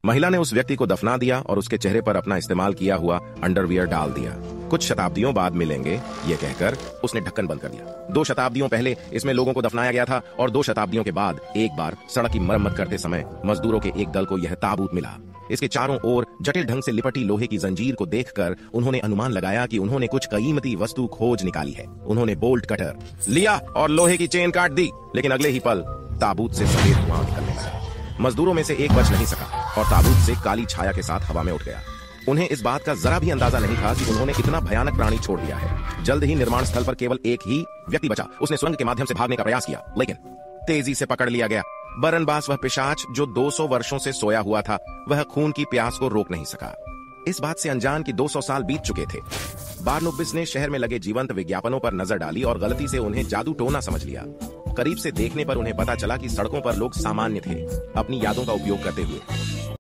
महिला ने उस व्यक्ति को दफना दिया और उसके चेहरे पर अपना इस्तेमाल किया हुआ अंडरवियर डाल दिया। कुछ शताब्दियों बाद मिलेंगे, ये कहकर उसने ढक्कन बंद कर दिया। 2 शताब्दियों पहले इसमें लोगों को दफनाया गया था और 2 शताब्दियों के बाद एक बार सड़क की मरम्मत करते समय मजदूरों के एक दल को यह ताबूत मिला। इसके चारों ओर जटिल ढंग से लिपटी लोहे की जंजीर को देखकर उन्होंने अनुमान लगाया कि उन्होंने कुछ कीमती वस्तु खोज निकाली है। उन्होंने बोल्ट कटर लिया और लोहे की चेन काट दी, लेकिन अगले ही पल ताबूत से सफेद धुआं निकलने लगा। मजदूरों में से एक बच नहीं सका और ताबूत से काली छाया के साथ हवा में उठ गया। उन्हें इस बात का जरा भी अंदाजा नहीं था कि उन्होंने इतना भयानक प्राणी छोड़ दिया है। जल्द ही निर्माण स्थल पर केवल एक ही व्यक्ति बचा। उसने सुरंग के माध्यम से भागने का प्रयास किया, लेकिन तेजी से पकड़ लिया गया। बरनबास, वह पिशाच जो 200 वर्षों से सोया हुआ था, वह खून की प्यास को रोक नहीं सका। इस बात से अनजान कि 200 साल बीत चुके थे। बारनुबिस ने शहर में लगे जीवंत विज्ञापनों पर नजर डाली और गलती से उन्हें जादू टोना समझ लिया। करीब से देखने पर उन्हें पता चला कि सड़कों पर लोग सामान्य थे, अपनी यादों का उपयोग करते हुए।